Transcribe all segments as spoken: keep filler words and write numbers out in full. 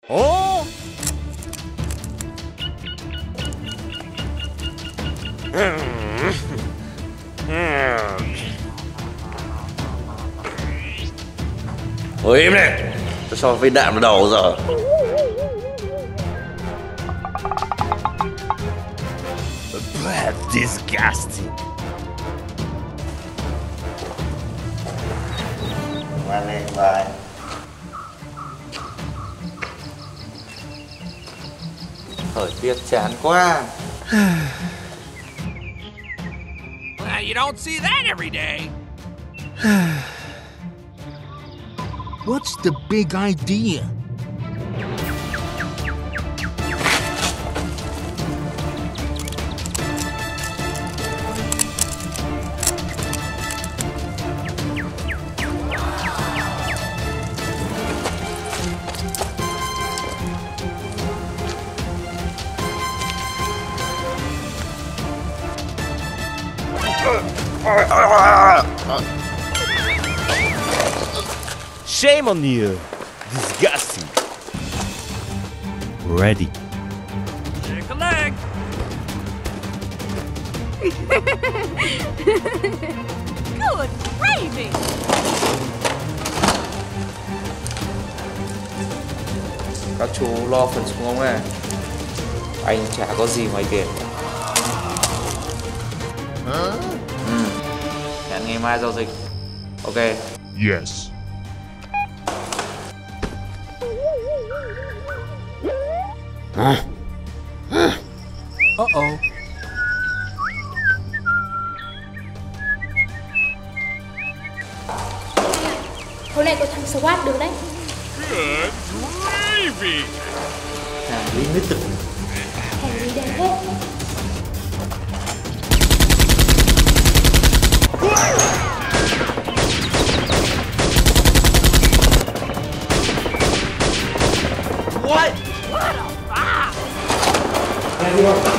Ồ. Ôi im này, tôi cho viên đạn vào đầu rồi. Bad, disgusting. Ngoan lên vai. Thời tiết chán quá. Well, you don't see that every day. What's the big idea? Shame on you. Disgusting. Ready. Shake a leg. Good gravy. Các chú lo phần súng ống này. Anh chả có gì ngoài tiền. Hả? Ừ. Hẹn ngày mai giao dịch. Ok. Yes. Uh-oh. Hôm nay có thằng SWAT được đấy. Good gravy. Hàng limited. Hàng gì đẹp thế? What? What a foul! Nghe đi không?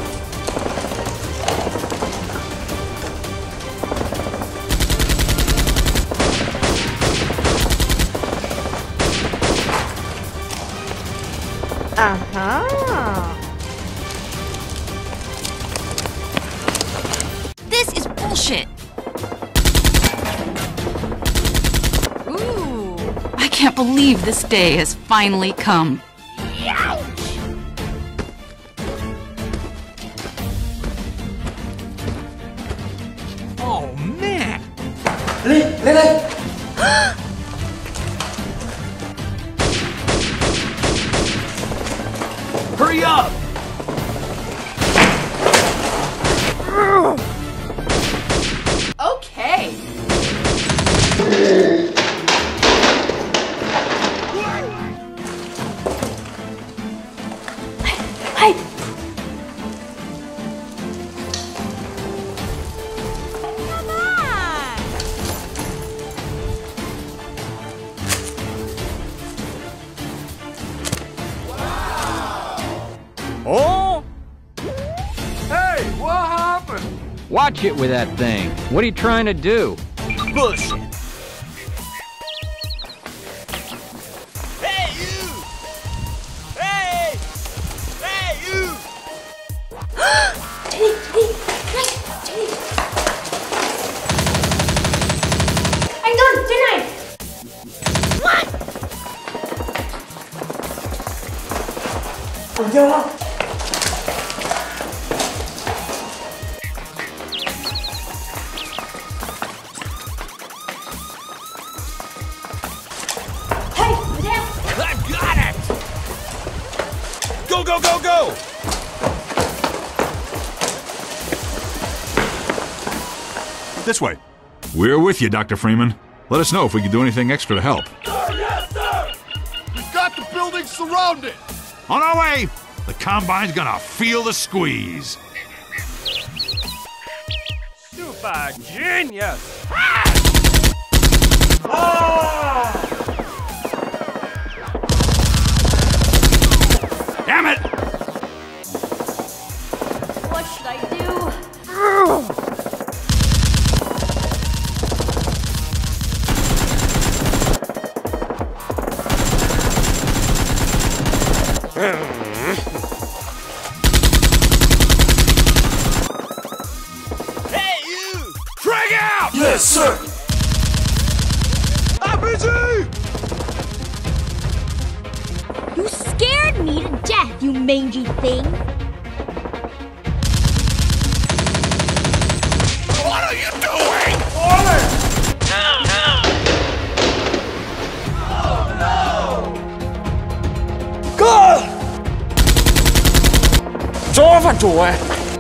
Uh-huh. This is bullshit. Ooh, I can't believe this day has finally come. Oh, man! Lên, lên lên. Hurry up! Okay. Hey, Come on. Oh. Hey, what happened? Watch it with that thing. What are you trying to do? Bullshit. Hey you! Hey! Hey you! chạy đi, chạy đi, nhanh, chạy đi. Anh Tuân, trên này. Ở chưa? Hey, đuổi theo. I got it! Go, go, go, go! This way. We're with you, Doctor Freeman. Let us know if we can do anything extra to help. Sir, yes, sir! We've got the building surrounded! On our way! The Combine's gonna feel the squeeze. Super genius! Damn it! What should I do? Hey, you! Frag out! Yes, sir! R P G! You scared me to death, you mangy thing. What are you doing? Order! Cơ! Chó phản chủ à?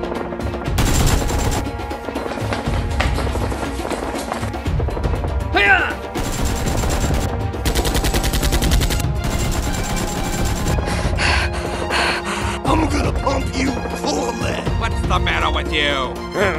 I'm gonna pump you full of lead. What's the matter with you?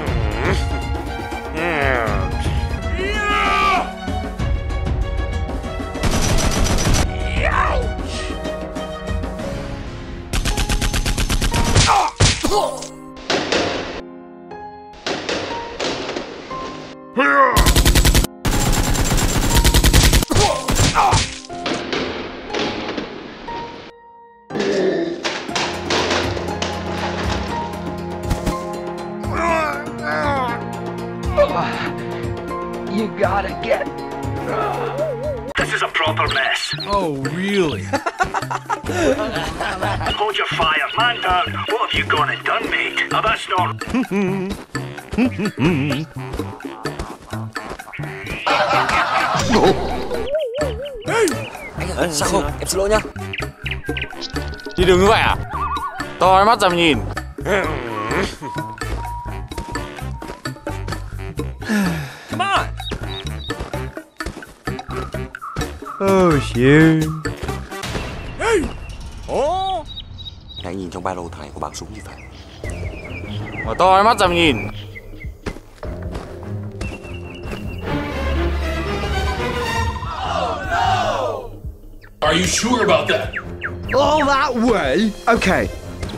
You gotta get... This is a proper mess. Oh, really? Hold your fire. Man down. What have you gone and done, mate? Oh, that's not... Sao không? Em xin lỗi nhá. Đi đường như vậy à? To mắt dầm nhìn. Come on! Oh shit. Oh! Nãy nhìn trong ba lô thằng này có bằng súng gì phải. Mở to mắt dầm nhìn. Are you sure about that? All that way? Okay.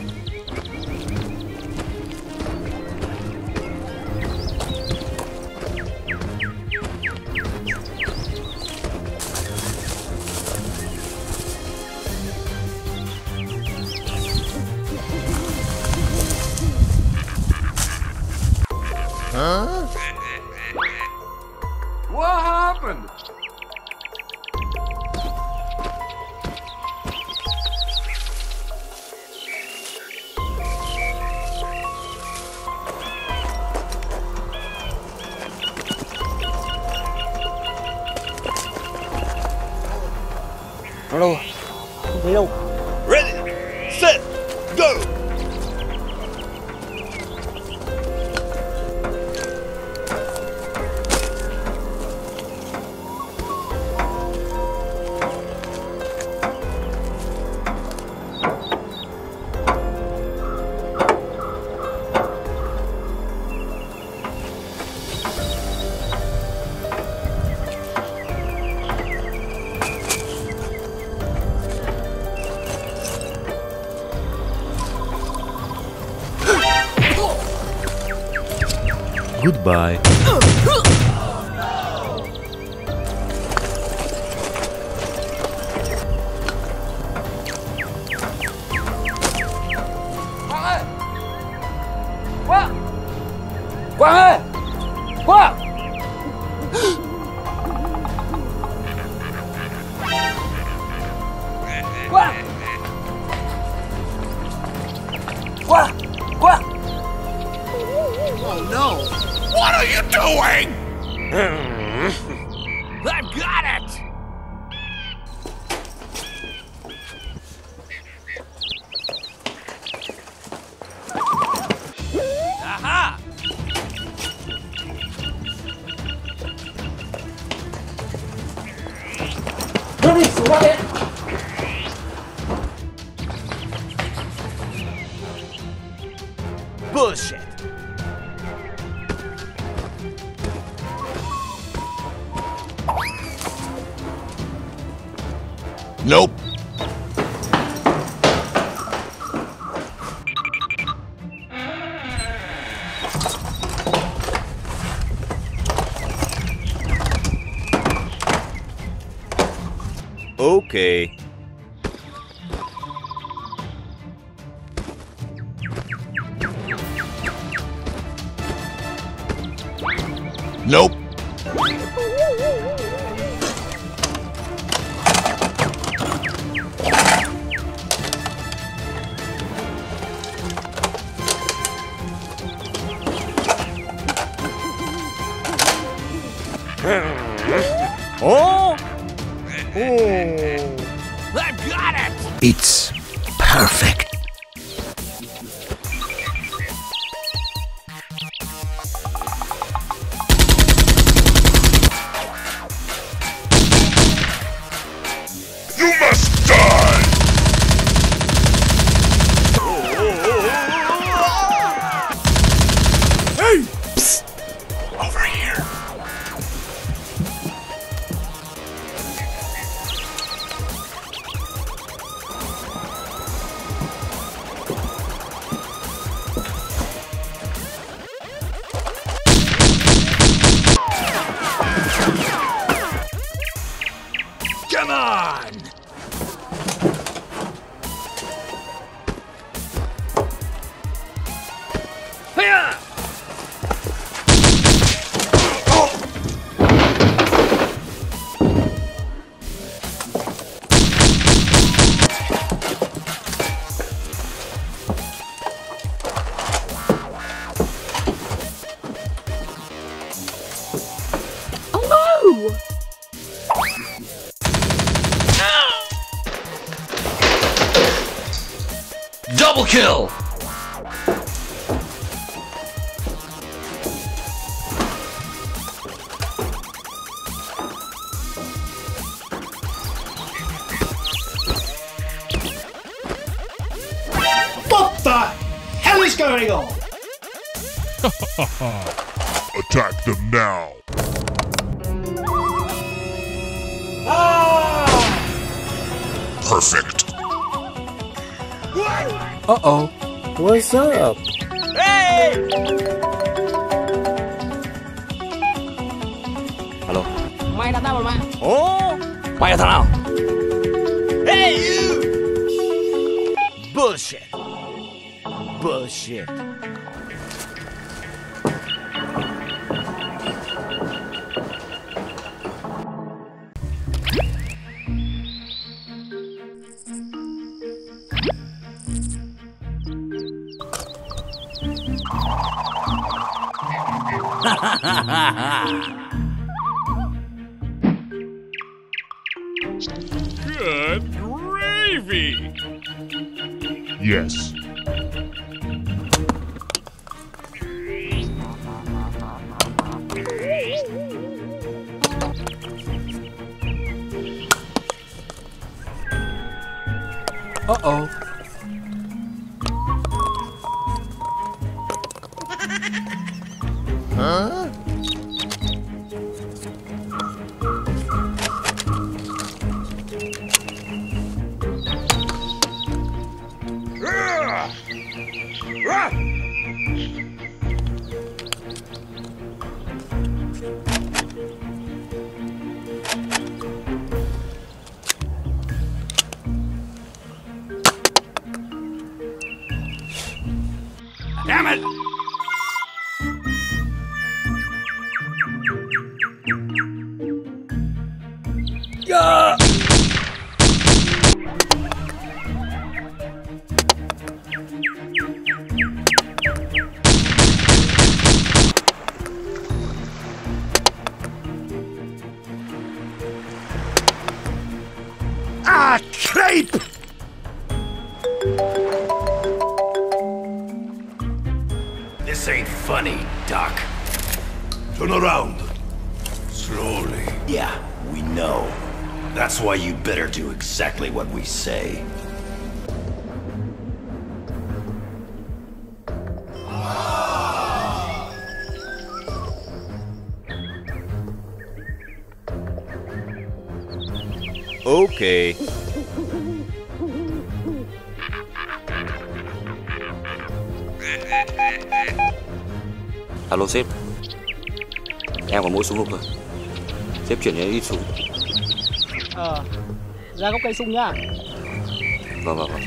Huh? What happened? Nó đâu? Không thấy đâu. Ready, set, go! Goodbye. Quang ơi! Quang ơi! Quang! Quang! Quang! Quang! Oh no! What are you doing? I've got it! Aha! Đưa đi, xuống ra đấy! Bullshit! Nope. Okay. Nope. Oh! Oh! I've got it! It's perfect. You must die! Hey! Psst. Over here. Come on! Hiya! Oh no! Double kill! What the hell is going on? Attack them now. Perfect. Uh-oh. What's up? Hey! Alo. Mày là tao rồi mà. Oh! Mày là thằng nào? Hey, you! Bullshit! Bullshit! Good gravy! Yes. Uh-oh. Huh? Damn it! Yeah! Ah, creep! This ain't funny, Doc. Turn around. Slowly. Yeah, we know. That's why you better do exactly what we say. Okay. Alo sếp. Em còn mỗi súng lục thôi. Sếp chuyển đến ít súng. Ờ, ra gốc cây sung nhá. Vâng vâng vâng.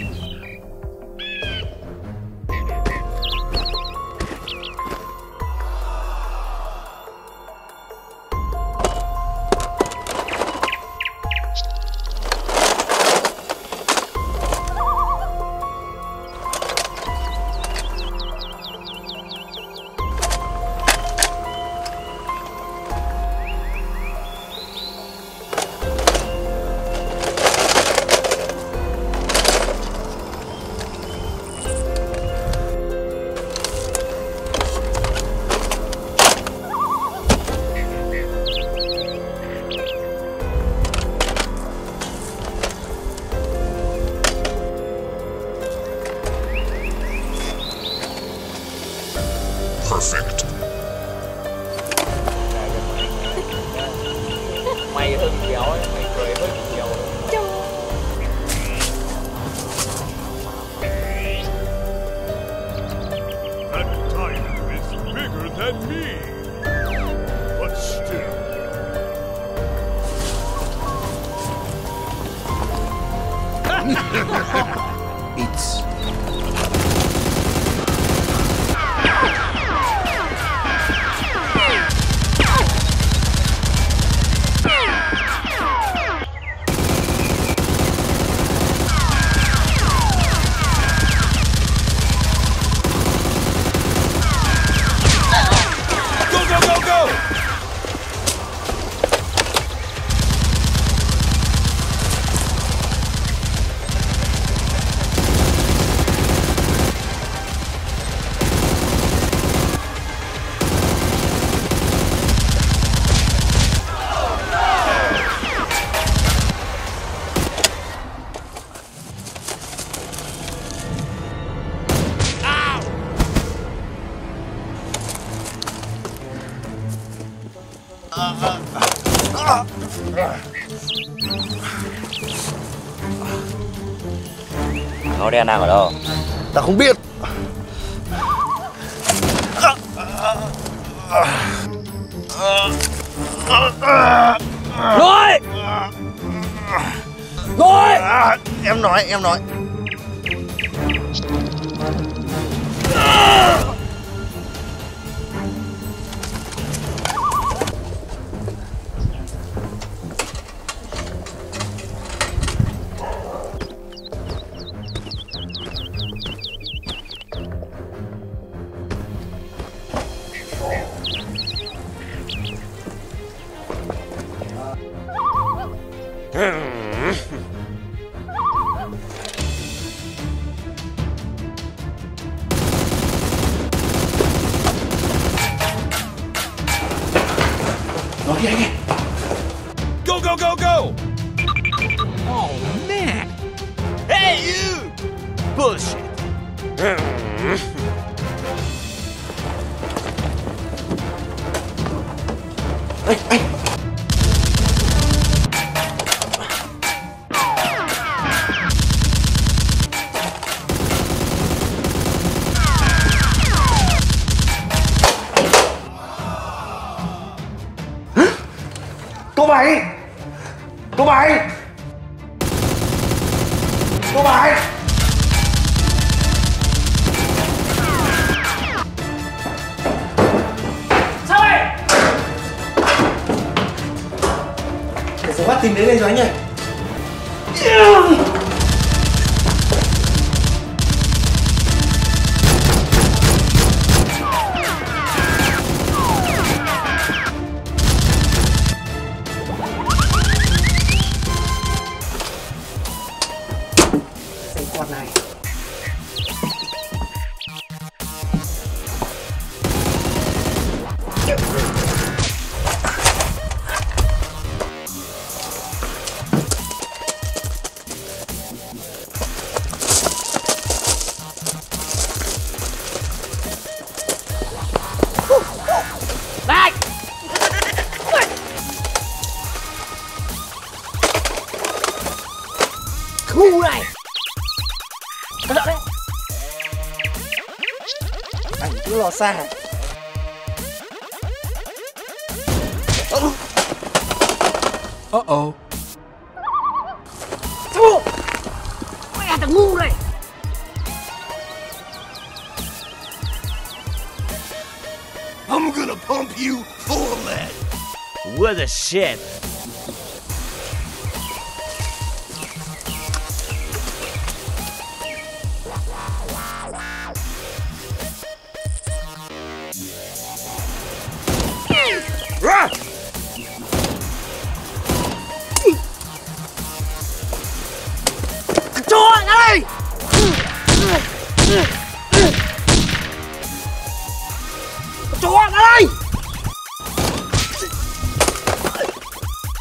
Perfect. Mày hơi bị béo ấy, mày cười hơi bị béo ấy. That tiger is bigger than me. But still. It's... Nó đen đang ở đâu? Ta không biết. Nói! Nói! À, em nói, em nói. Go, go, go, go! Oh, man! Hey, you! Bullshit! Anh, anh. Cô bảy! Cô bảy! Cô bảy! Sao vậy? Để số bắt tìm đến đây rồi anh ơi. Con này. Này! Khu này! Có sợ đấy! Anh cứ lo xa. Uh-oh. Mẹ thằng ngu này! I'm gonna pump you full of lead. What a shit! Rah! Cho ra đây! Cho ra đây!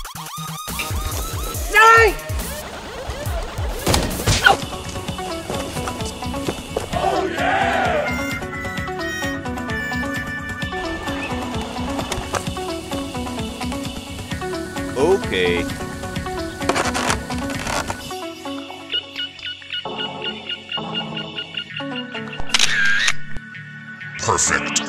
perfect.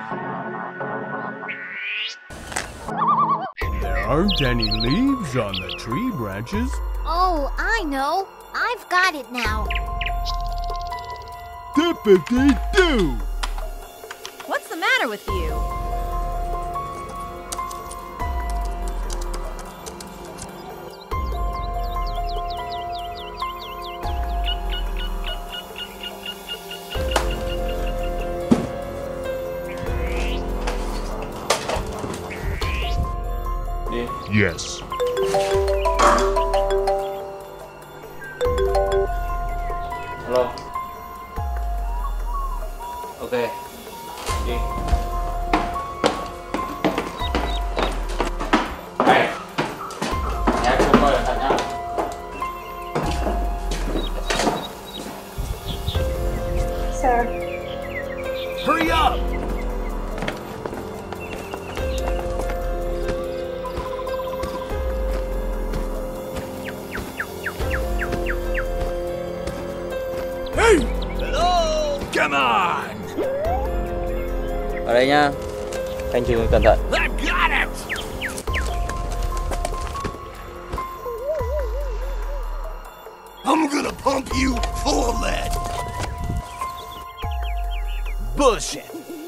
There aren't any leaves on the tree branches. Oh, I know. I've got it now. Dippity-doo! What's the matter with you? Yes. Hello. Ok. Đi. Này. Nhà chú coi cẩn thận nhá. Sir. Hurry up! Hello! Come on! Ở đây nhá. Anh chừng cẩn thận. I've got it! I'm gonna pump you full of lead. Bullshit!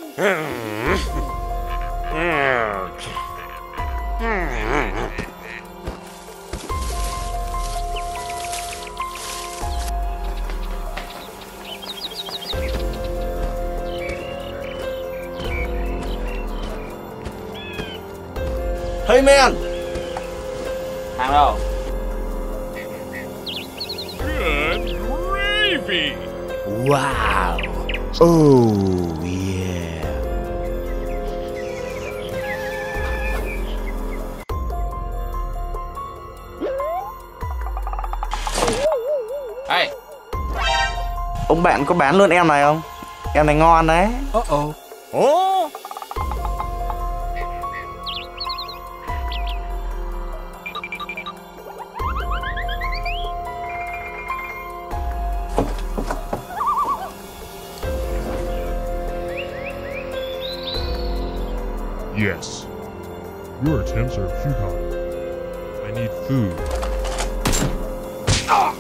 Hey man. Hàng đâu? Good gravy! Wow! Oh, yeah. Hey. Ông bạn có bán luôn em này không? Em này ngon đấy. Uh-oh. Oh? Yes. Your attempts are futile. I need food. Ah!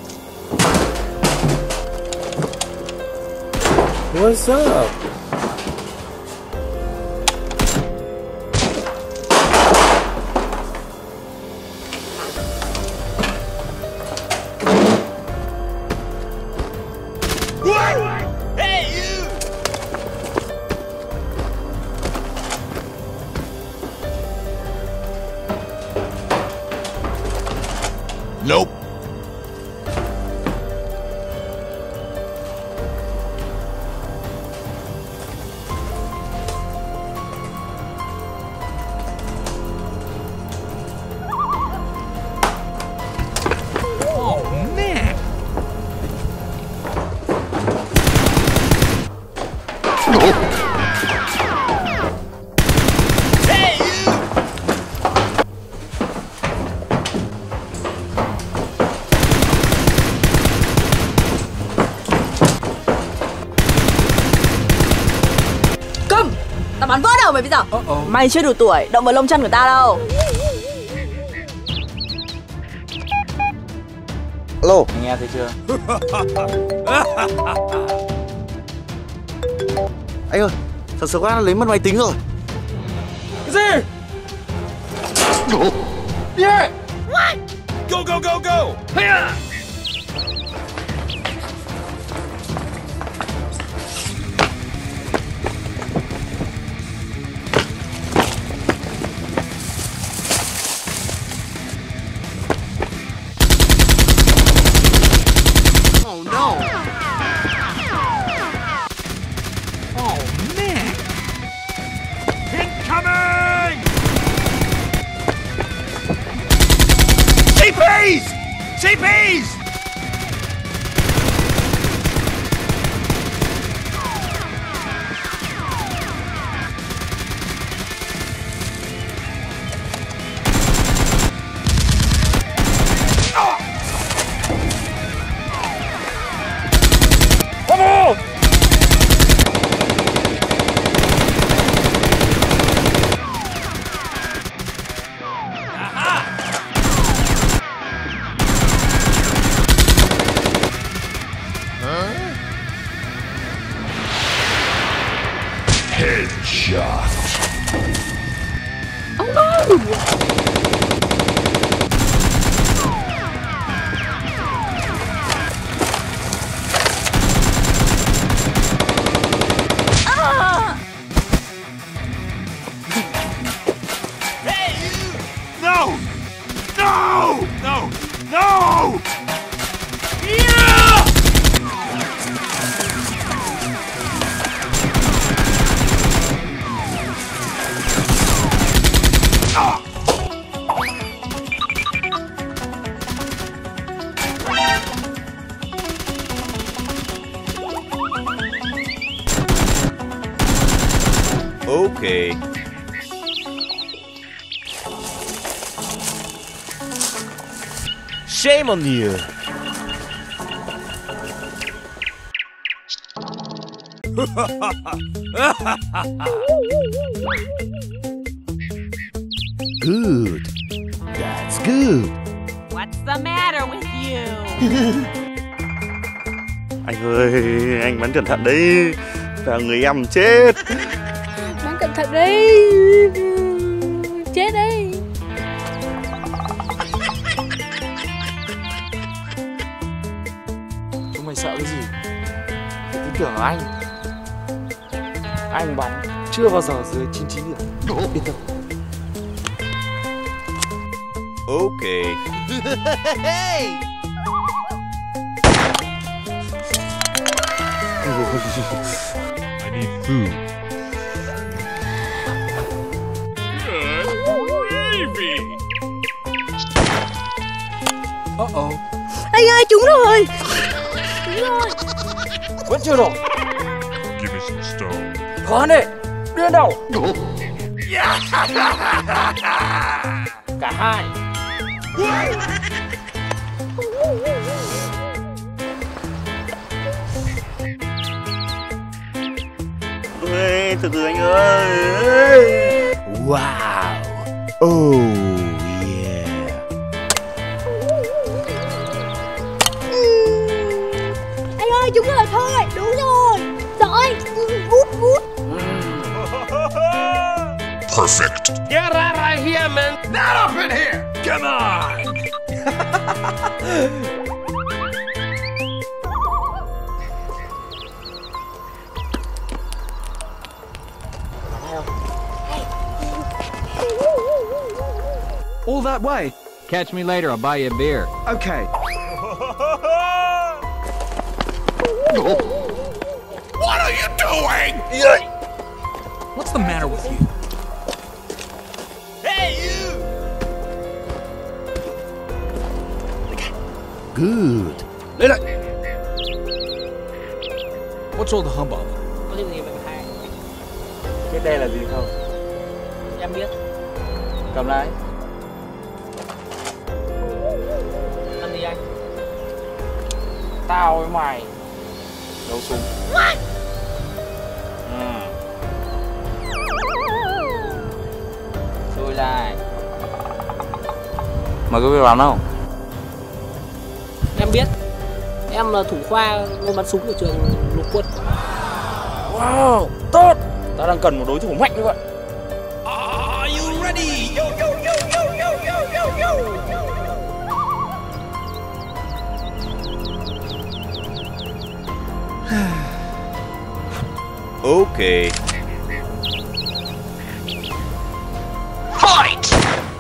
What's up? Hey, you! Nope. Oh, man! Hey, you! Câm! Tao bắn vỡ đầu mày bây giờ. Uh-oh. Mày chưa đủ tuổi động vào lông chân của tao đâu. Alo. Nghe thấy chưa? Anh ơi, thật sự quá lấy mất máy tính rồi. Cái gì? Yeah. What? Go, go, go, go! Hiya! Oh no! Oh man! Incoming! C Ps! C Ps! shot. Oh no! No! No! No! No! Okay. Shame on you. Good. That's good. What's the matter with you? Anh ơi, anh bắn cẩn thận đấy. Và người em chết. Bắn cẩn thận đi. Chết đi. Chúng mày sợ cái gì? Phải tin tưởng ở anh. Anh bắn chưa bao giờ dưới chín mươi chín điểm. Yên tâm. Okay. I need food. Good gravy. Uh-oh. Anh ơi, trúng rồi. Trúng rồi. Vẫn chưa đủ. Give me some stone. Khoan đi. Đưa đầu. Cả hai. Ê, từ từ anh ơi. Wow. Oh yeah. Anh ơi, trúng rồi thôi. Đúng rồi. Giỏi. Vút vút. Perfect. Get out of here, man! Not up in here! Come on! All that way. Catch me later, I'll buy you a beer. Okay. What are you doing? What's the matter with you? Hey, you! Good. Lên lại! What's all the hubbub? Có chuyện gì vậy hai? Biết đây là gì không? Em biết. Cầm lấy. Ăn gì anh? Tao với mày đấu súng. What? Ừ. Lùi lại. Mời quý vị vào đâu? Em biết. Em là thủ khoa môn bắn súng của trường lục quân. Wow, tốt. Tao đang cần một đối thủ mạnh như vậy. Are you ready? Yo, yo, yo, yo, yo, yo, yo, yo! Okay. Fight!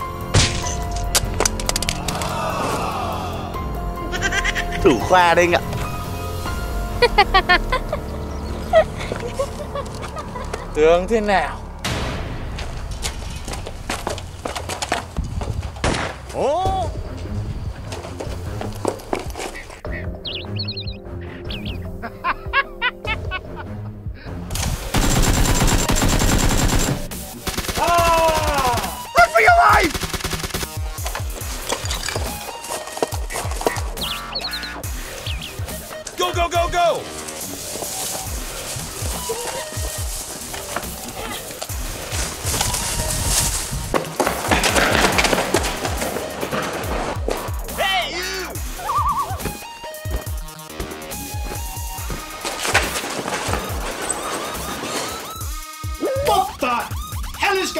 Thủ khoa đây anh ạ. Tướng thế nào? Oh! Run for your life! Go, go, go, go! Hey, you!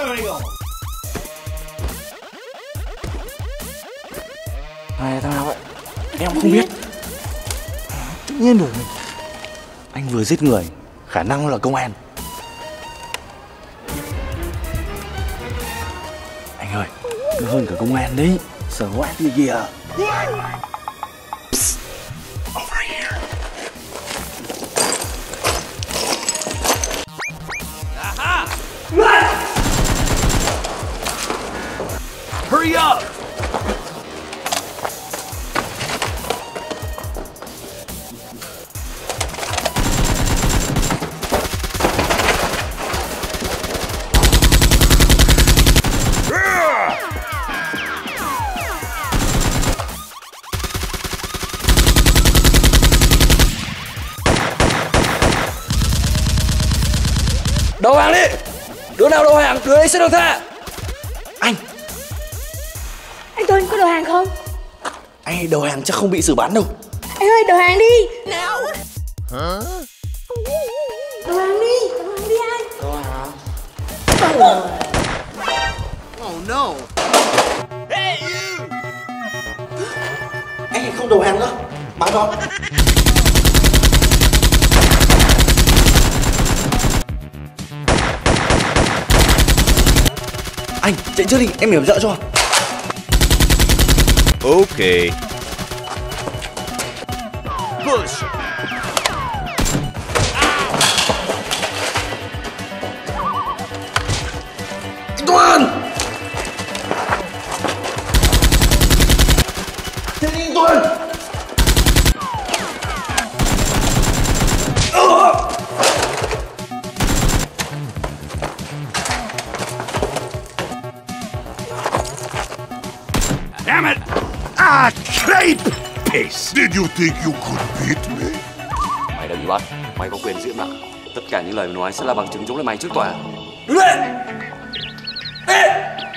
material. Này thằng nào vậy? Em không biết. Tự nhiên được. Anh vừa giết người, khả năng là công an. Anh ơi, cứ hơn cả công an đấy. Sợ quá đi kìa. Psst. Over here. Aha! Hurry up! Đầu hàng đi. Đứa nào đầu hàng, đứa ấy sẽ được tha. Anh Anh Tuấn có đầu hàng không? Anh đầu hàng chắc không bị xử bắn đâu. Anh ơi đầu hàng đi. Nào. Hả? Đầu hàng đi. Đầu hàng đi anh. Đầu hàng. Oh no. Hey you. Anh không đầu hàng nữa. Bắn đó. Anh chạy trước đi, em hiểu trợ cho. Okay. Push. Anh Tuấn. Thế đi anh Tuấn. Damn it! Ah, creep! Piss! Did you think you could beat me? Mày đã bị bắt. Mày có quyền diễn lại. Tất cả những lời mày nói sẽ là bằng chứng chống lại mày trước tòa. Đứng lên. Ê!